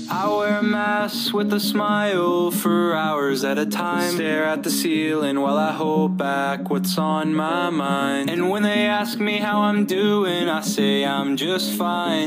I wear a mask with a smile for hours at a time. Stare at the ceiling while I hold back what's on my mind. And when they ask me how I'm doing, I say I'm just fine.